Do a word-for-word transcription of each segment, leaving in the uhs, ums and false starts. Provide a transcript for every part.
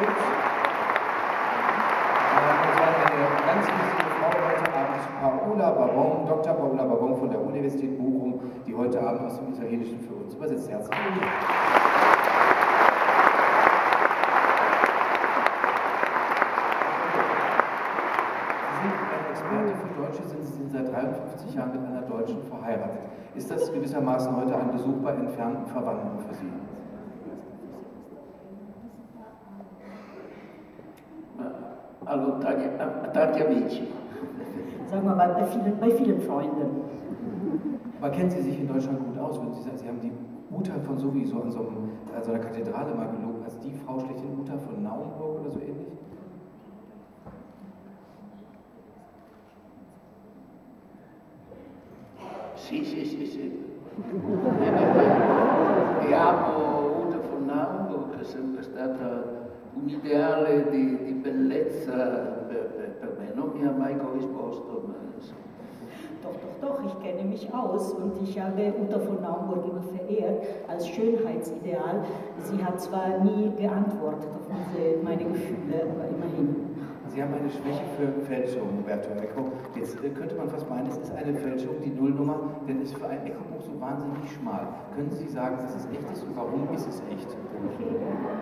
Eine ganz wichtige Frau heute Abend, Paola Babon, Doktor Paola Babon von der Universität Bochum, die heute Abend aus dem Italienischen für uns übersetzt. Herzlich willkommen. Sie sind ein Experte für Deutsche, sind Sie sind seit dreiundfünfzig Jahren mit einer Deutschen verheiratet. Ist das gewissermaßen heute ein Besuch bei entfernten Verwandten für Sie? Allora, tanti amici. Sagen wir mal, bei vielen, bei vielen Freunden. Aber kennen Sie sich in Deutschland gut aus? Würden Sie sagen, Sie haben die Uta von sowieso an so, einem, an so einer Kathedrale mal gelobt, als die Frau schlechthin, Uta von Naumburg oder so ähnlich? Sì, sì, sì, sì. E amo Uta von Naumburg, che è sempre stata un ideale di, di bellezza per, per, per me, non mi ha mai corrisposto. Ma... Doch, doch, doch, ich kenne mich aus und ich habe Uta von Naumburg immer verehrt als Schönheitsideal. Sie hat zwar nie geantwortet auf diese, meine Gefühle, aber immerhin. Sie haben eine Schwäche für Fälschung, Umberto Eco. Jetzt äh, könnte man fast meinen, es ist eine Fälschung, die Nullnummer, denn es ist für ein Eco-Buch so wahnsinnig schmal. Können Sie sagen, dass es echt ist und warum ist es echt? Okay.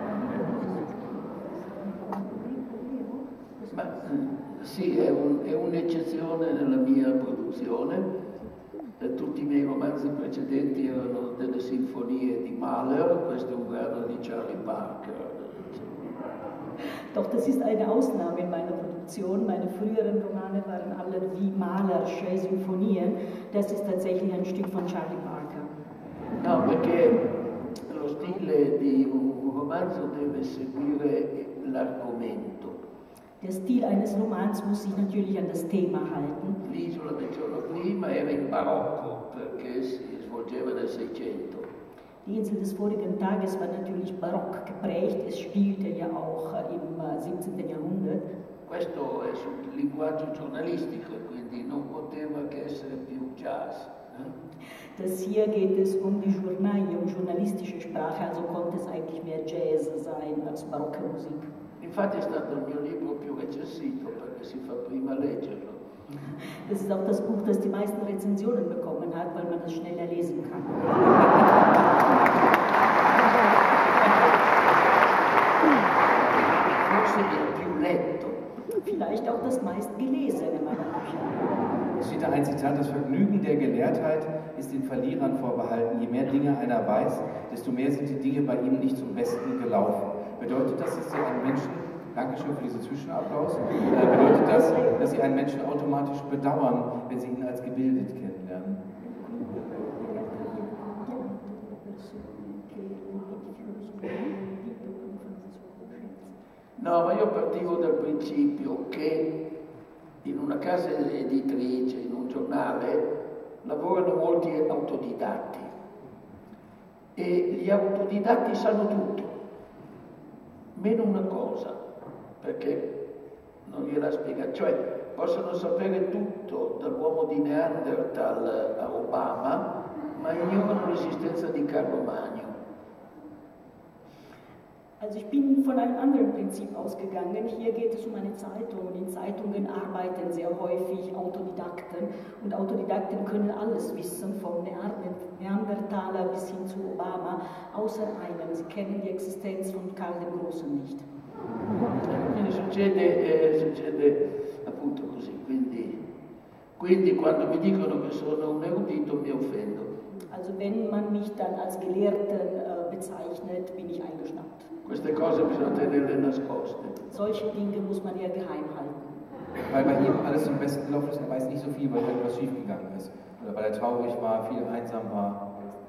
Ma sì, è, un, è un'eccezione nella mia produzione. Eh, tutti i miei romanzi precedenti erano delle sinfonie di Mahler, questo è un brano di Charlie Parker. Doch das ist eine Ausnahme in meiner Produktion. Meine früheren Romane waren alle wie Mahlersche Sinfonien. Das ist tatsächlich ein Stück von Charlie Parker. No, perché lo stile di un romanzo deve seguire l'argomento. Der Stil eines Romans muss sich natürlich an das Thema halten. L'isola del giorno prima era in barocco perché si svolgeva nel Seicento. Die Insel des vorigen Tages war natürlich barock geprägt, es spielte ja auch im siebzehnten Jahrhundert. Questo è sul linguaggio giornalistico, quindi non poteva che essere più jazz. Eh? Das hier geht es um die Journaille, um journalistische Sprache, also konnte es eigentlich mehr Jazz sein als barocke Musik. Infatti è stato il mio libro più recensito perché si fa prima leggerlo. Das ist auch das Buch, das die meisten Rezensionen bekommen hat, weil man es schneller lesen kann. Forse il più letto. Vielleicht auch das meistgelesene meiner Bücher. Es steht da ein Zitat: Das Vergnügen der Gelehrtheit ist den Verlierern vorbehalten. Je mehr Dinge einer weiß, desto mehr sind die Dinge bei ihm nicht zum Besten gelaufen. Bedeutet das, dass Sie einen Menschen, Dankeschön für diesen Zwischenapplaus, äh, bedeutet das, dass Sie einen Menschen automatisch bedauern, wenn Sie ihn als gebildet kennenlernen? No, ma io partivo dal principio che in una casa editrice, in un giornale, lavorano molti autodidatti e gli autodidatti sanno tutto, meno una cosa, perché non gliela spiega, cioè possono sapere tutto dall'uomo di Neanderthal a Obama, ma ignorano l'esistenza di Carlo Magno. Also ich bin von einem anderen Prinzip ausgegangen. Hier geht es um eine Zeitung und in Zeitungen arbeiten sehr häufig Autodidakten und Autodidakten können alles wissen, vom Neandertaler bis hin zu Obama, außer einem. Sie kennen die Existenz von Karl dem Großen nicht. Quindi succede, eh, succede appunto così, quindi, quindi quando mi dicono che sono un erudito mi offendo. Also wenn man mich dann als Gelehrten äh, bezeichnet, bin ich eingeschnappt. Queste cose bisogna tenerle nascoste. Solche Dinge muss man ja geheim halten. Weil bei ihm alles zum Besten gelaufen ist, er weiß nicht so viel, weil etwas schiefgegangen ist. Oder weil er traurig war, viel einsam war.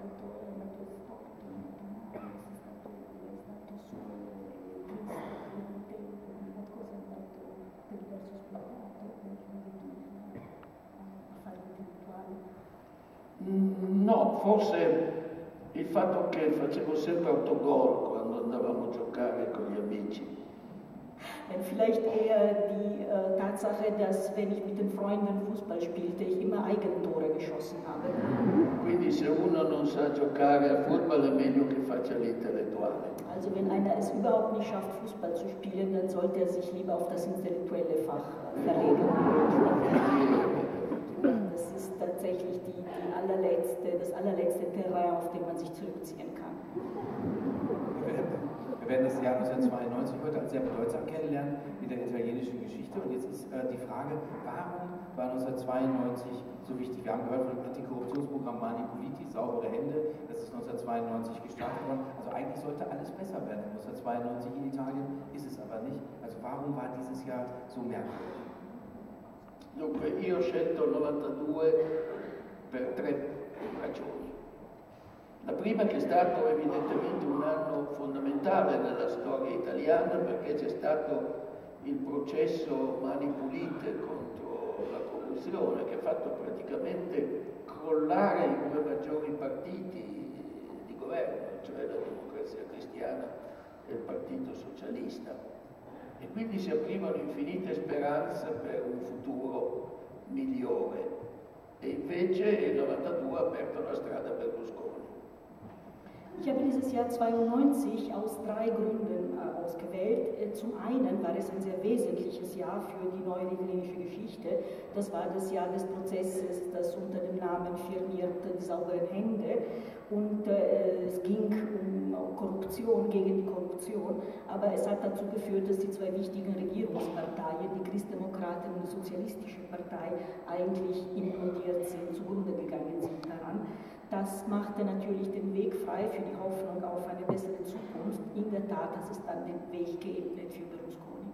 No, forse il fatto che facevo sempre autogol quando andavamo a giocare con gli amici. Vielleicht eher die äh, Tatsache, dass wenn ich mit den Freunden Fußball spielte, ich immer Eigentore geschossen habe. Quindi se uno non sa giocare a football è meglio che faccia l'intellettuale. Also wenn einer es überhaupt nicht schafft, Fußball zu spielen, dann sollte er sich lieber auf das intellektuelle Fach verlegen. Das ist tatsächlich die, die allerletzte, das allerletzte Terrain, auf dem man sich zurückziehen kann. Wir werden das Jahr neunzehnhundertzweiundneunzig heute als sehr bedeutsam kennenlernen in der italienischen Geschichte. Und jetzt ist äh, die Frage, warum war neunzehnhundertzweiundneunzig so wichtig? Wir haben gehört von dem Antikorruptionsprogramm Mani Puliti, saubere Hände, das ist neunzehnhundertzweiundneunzig gestartet worden. Also eigentlich sollte alles besser werden. neunzehnhundertzweiundneunzig in Italien ist es aber nicht. Also warum war dieses Jahr so merkwürdig? Dunque, io ho scelto il novantadue per tre ragioni. La prima che è stato evidentemente un anno fondamentale nella storia italiana perché c'è stato il processo Mani Pulite contro la corruzione che ha fatto praticamente crollare i due maggiori partiti di governo, cioè la Democrazia Cristiana e il Partito Socialista. E quindi si aprivano infinite speranze per un futuro migliore. E invece il novantadue ha aperto la strada a Berlusconi. Ich habe dieses Jahr zweiundneunzig aus drei Gründen äh, ausgewählt. Zum einen war es ein sehr wesentliches Jahr für die neue italienische Geschichte. Das war das Jahr des Prozesses, das unter dem Namen firmierte die sauberen Hände. Und äh, es ging um Korruption, gegen die Korruption. Aber es hat dazu geführt, dass die zwei wichtigen Regierungsparteien, die Christdemokraten und die Sozialistische Partei, eigentlich implodiert sind, zugrunde gegangen sind daran. Das machte natürlich den Weg frei für die Hoffnung auf eine bessere Zukunft. In der Tat, das ist dann den Weg geebnet für Berlusconi.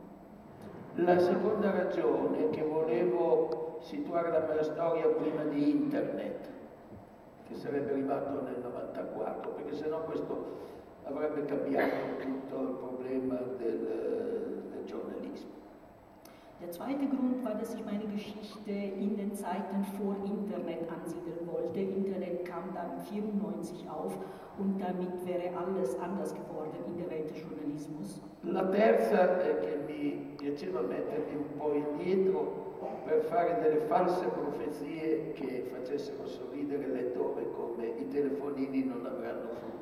La seconda ragione è che volevo situare la mia storia prima di Internet, che sarebbe arrivato nel novantaquattro, perché sennò questo avrebbe cambiato tutto il problema del, del giornalismo. Der zweite Grund war, dass ich meine Geschichte in den Zeiten vor Internet ansiedeln wollte. Internet kam dann vierundneunzig auf und damit wäre alles anders geworden in der Welt des Journalismus. La terza è che mi piaceva mettermi un po' indietro per fare delle false profezie che facessero sorridere il lettore come i telefonini non avranno futuro.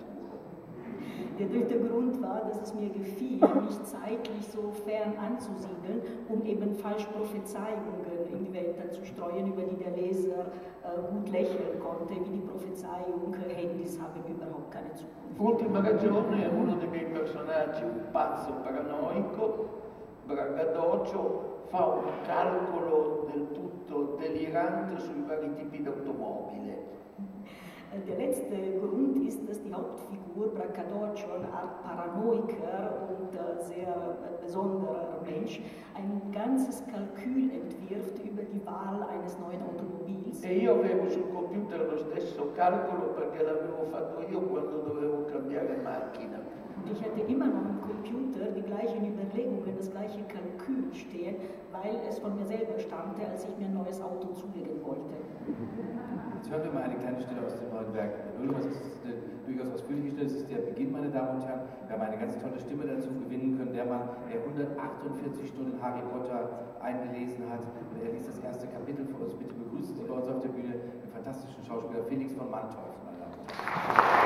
Der dritte Grund war, dass es mir gefiel, mich zeitlich so fern anzusiedeln, um eben falsche Prophezeiungen in die Welt zu streuen, über die der Leser äh, gut lächeln konnte, wie die Prophezeiung, Handys haben überhaupt keine Zukunft. Ultima ragione, uno dei miei personaggi, un pazzo paranoico, braggadocio, fa un calcolo del tutto delirante sui vari tipi d'automobile. Der letzte Grund ist, dass die Hauptfigur Braccadoccio, eine Art Paranoiker und äh, sehr äh, besonderer Mensch, ein ganzes Kalkül entwirft über die Wahl eines neuen Automobils. E io avevo sul computer lo stesso calcolo perché l'avevo fatto io quando dovevo cambiare macchina. Und ich hatte immer noch im Computer die gleichen Überlegungen, das gleiche Kalkül stehen, weil es von mir selber stammte, als ich mir ein neues Auto zulegen wollte. Jetzt hören wir mal eine kleine Stelle aus dem neuen Werk. Das ist eine durchaus ausführliche Stelle, das ist der Beginn, meine Damen und Herren. Wir haben eine ganz tolle Stimme dazu gewinnen können, der Mann, der hundertachtundvierzig Stunden Harry Potter eingelesen hat. Und er liest das erste Kapitel für uns. Bitte begrüßen Sie bei uns auf der Bühne den fantastischen Schauspieler Felix von Manteuffel, meine Damen und Herren.